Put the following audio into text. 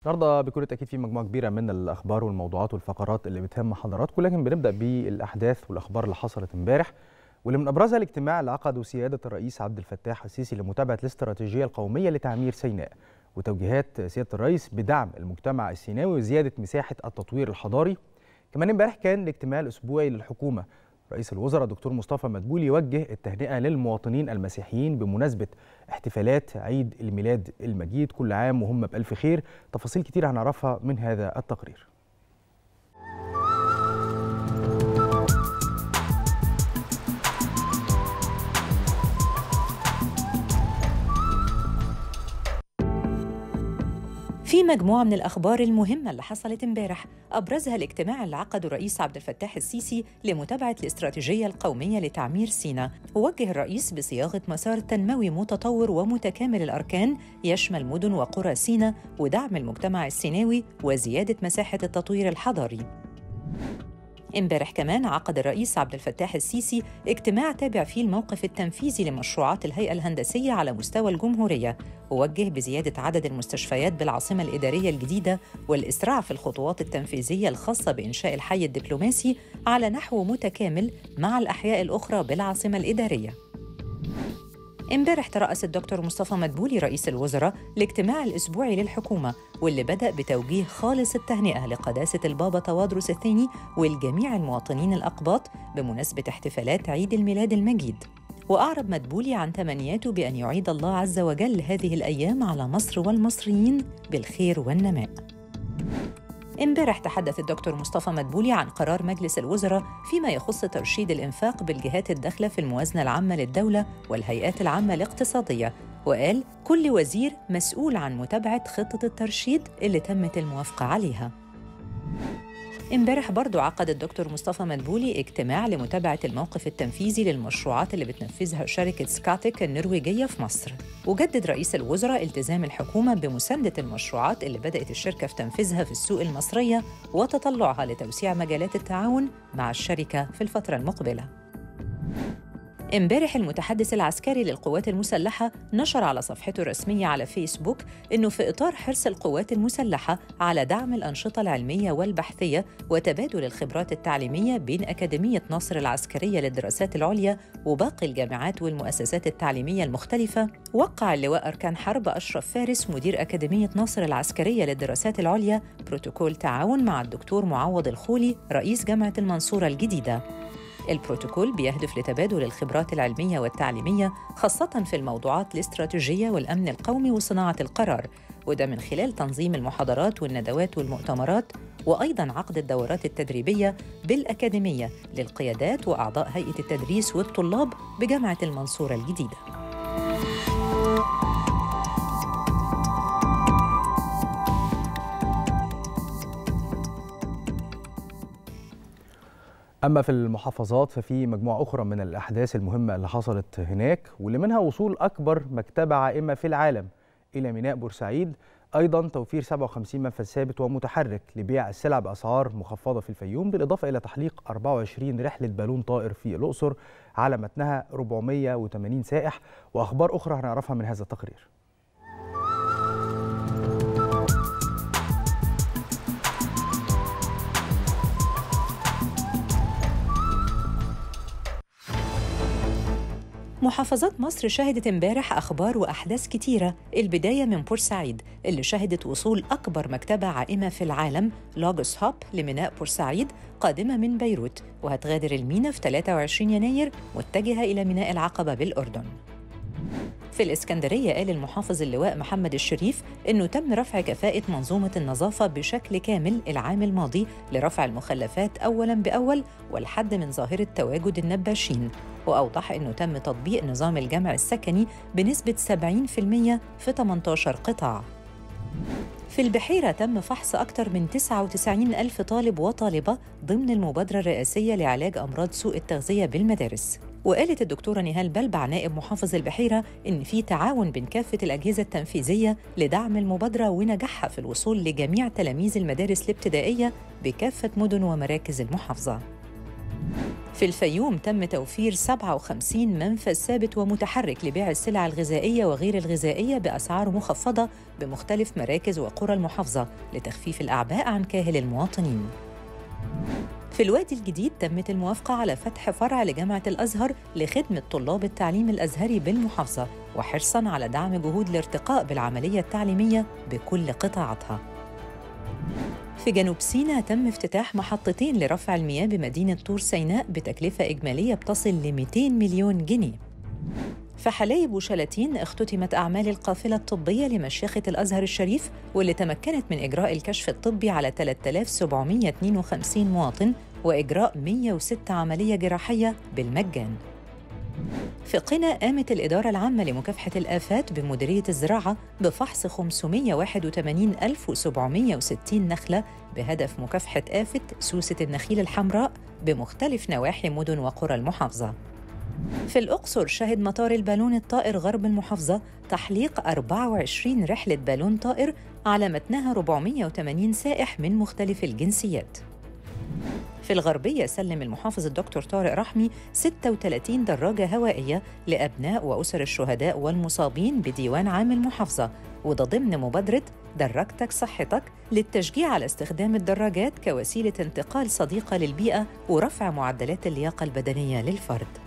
النهارده بكل تأكيد في مجموعة كبيرة من الأخبار والموضوعات والفقرات اللي بتهم حضراتكم، لكن بنبدأ بالأحداث والأخبار اللي حصلت امبارح، واللي من أبرزها الاجتماع اللي عقده سيادة الرئيس عبد الفتاح السيسي لمتابعة الاستراتيجية القومية لتعمير سيناء، وتوجيهات سيادة الرئيس بدعم المجتمع السيناوي وزيادة مساحة التطوير الحضاري. كمان امبارح كان الاجتماع الأسبوعي للحكومة. رئيس الوزراء دكتور مصطفى مدبولي وجه التهنئة للمواطنين المسيحيين بمناسبة احتفالات عيد الميلاد المجيد. كل عام وهم بألف خير. تفاصيل كتير هنعرفها من هذا التقرير. في مجموعة من الأخبار المهمة اللي حصلت امبارح، أبرزها الاجتماع اللي عقده الرئيس عبد الفتاح السيسي لمتابعة الاستراتيجية القومية لتعمير سيناء. ووجه الرئيس بصياغة مسار تنموي متطور ومتكامل الأركان يشمل مدن وقرى سيناء ودعم المجتمع السيناوي وزيادة مساحة التطوير الحضاري. امبارح كمان عقد الرئيس عبد الفتاح السيسي اجتماع تابع فيه الموقف التنفيذي لمشروعات الهيئة الهندسية على مستوى الجمهورية، ووجه بزيادة عدد المستشفيات بالعاصمة الإدارية الجديدة والإسراع في الخطوات التنفيذية الخاصة بإنشاء الحي الدبلوماسي على نحو متكامل مع الأحياء الأخرى بالعاصمة الإدارية. امبارح ترأس الدكتور مصطفى مدبولي رئيس الوزراء الاجتماع الأسبوعي للحكومة، واللي بدأ بتوجيه خالص التهنئة لقداسة البابا تواضروس الثاني والجميع المواطنين الأقباط بمناسبة احتفالات عيد الميلاد المجيد. وأعرب مدبولي عن تمنياته بأن يعيد الله عز وجل هذه الأيام على مصر والمصريين بالخير والنماء. امبارح تحدث الدكتور مصطفى مدبولي عن قرار مجلس الوزراء فيما يخص ترشيد الإنفاق بالجهات الداخلة في الموازنة العامة للدولة والهيئات العامة الاقتصادية، وقال كل وزير مسؤول عن متابعة خطة الترشيد اللي تمت الموافقة عليها. امبارح برضو عقد الدكتور مصطفى مدبولي اجتماع لمتابعة الموقف التنفيذي للمشروعات اللي بتنفذها شركة سكاتك النرويجية في مصر، وجدد رئيس الوزراء التزام الحكومة بمساندة المشروعات اللي بدأت الشركة في تنفيذها في السوق المصرية وتطلعها لتوسيع مجالات التعاون مع الشركة في الفترة المقبلة. امبارح المتحدث العسكري للقوات المسلحة نشر على صفحته الرسمية على فيسبوك إنه في إطار حرص القوات المسلحة على دعم الأنشطة العلمية والبحثية وتبادل الخبرات التعليمية بين أكاديمية ناصر العسكرية للدراسات العليا وباقي الجامعات والمؤسسات التعليمية المختلفة، وقع اللواء أركان حرب أشرف فارس مدير أكاديمية ناصر العسكرية للدراسات العليا بروتوكول تعاون مع الدكتور معوض الخولي رئيس جامعة المنصورة الجديدة. البروتوكول بيهدف لتبادل الخبرات العلمية والتعليمية خاصة في الموضوعات الاستراتيجية والأمن القومي وصناعة القرار، وده من خلال تنظيم المحاضرات والندوات والمؤتمرات، وأيضاً عقد الدورات التدريبية بالأكاديمية للقيادات وأعضاء هيئة التدريس والطلاب بجامعة المنصورة الجديدة. أما في المحافظات ففي مجموعة أخرى من الأحداث المهمة اللي حصلت هناك، واللي منها وصول أكبر مكتبة عائمة في العالم إلى ميناء بورسعيد، أيضا توفير 57 منفذ ثابت ومتحرك لبيع السلع بأسعار مخفضة في الفيوم، بالإضافة إلى تحليق 24 رحلة بالون طائر في الأقصر على متنها 480 سائح، وأخبار أخرى هنعرفها من هذا التقرير. محافظات مصر شهدت امبارح أخبار وأحداث كتيرة، البداية من بورسعيد اللي شهدت وصول أكبر مكتبة عائمة في العالم لوجوس هوب لميناء بورسعيد قادمة من بيروت، وهتغادر الميناء في 23 يناير متجهة إلى ميناء العقبة بالأردن. في الإسكندرية قال المحافظ اللواء محمد الشريف إنه تم رفع كفاءة منظومة النظافة بشكل كامل العام الماضي لرفع المخلفات أولاً بأول والحد من ظاهرة تواجد النباشين، وأوضح إنه تم تطبيق نظام الجمع السكني بنسبة 70% في 18 قطاع. في البحيرة تم فحص أكثر من 99 ألف طالب وطالبة ضمن المبادرة الرئاسية لعلاج أمراض سوء التغذية بالمدارس. وقالت الدكتورة نهال بلبع نائب محافظ البحيرة إن في تعاون بين كافة الأجهزة التنفيذية لدعم المبادرة ونجاحها في الوصول لجميع تلاميذ المدارس الابتدائية بكافة مدن ومراكز المحافظة. في الفيوم تم توفير 57 منفذ ثابت ومتحرك لبيع السلع الغذائية وغير الغذائية بأسعار مخفضة بمختلف مراكز وقرى المحافظة لتخفيف الأعباء عن كاهل المواطنين. في الوادي الجديد تمت الموافقة على فتح فرع لجامعة الأزهر لخدمة طلاب التعليم الأزهري بالمحافظة، وحرصاً على دعم جهود الارتقاء بالعملية التعليمية بكل قطاعاتها. في جنوب سيناء تم افتتاح محطتين لرفع المياه بمدينة طور سيناء بتكلفة إجمالية بتصل ل 200 مليون جنيه. في حلايب وشلاتين اختتمت أعمال القافلة الطبية لمشيخة الأزهر الشريف، واللي تمكنت من إجراء الكشف الطبي على 3752 مواطن وإجراء 106 عملية جراحية بالمجان. في قنا قامت الإدارة العامة لمكافحة الآفات بمديرية الزراعة بفحص 581,760 نخلة بهدف مكافحة آفة سوسة النخيل الحمراء بمختلف نواحي مدن وقرى المحافظة. في الأقصر شهد مطار البالون الطائر غرب المحافظة تحليق 24 رحلة بالون طائر على متنها 480 سائح من مختلف الجنسيات. في الغربية سلم المحافظ الدكتور طارق رحمي 36 دراجة هوائية لأبناء وأسر الشهداء والمصابين بديوان عام المحافظة، وده ضمن مبادرة دراجتك صحتك للتشجيع على استخدام الدراجات كوسيلة انتقال صديقة للبيئة ورفع معدلات اللياقة البدنية للفرد.